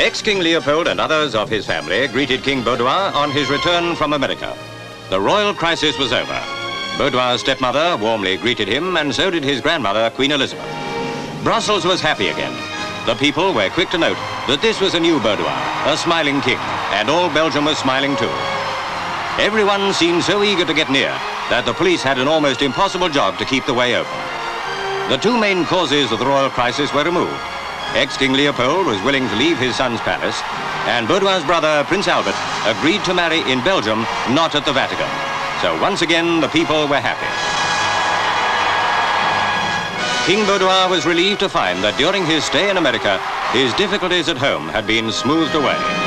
Ex-King Leopold and others of his family greeted King Baudouin on his return from America. The royal crisis was over. Baudouin's stepmother warmly greeted him, and so did his grandmother, Queen Elizabeth. Brussels was happy again. The people were quick to note that this was a new Baudouin, a smiling king, and all Belgium was smiling too. Everyone seemed so eager to get near that the police had an almost impossible job to keep the way open. The two main causes of the royal crisis were removed. Ex-King Leopold was willing to leave his son's palace, and Baudouin's brother, Prince Albert, agreed to marry in Belgium, not at the Vatican. So once again, the people were happy. King Baudouin was relieved to find that during his stay in America, his difficulties at home had been smoothed away.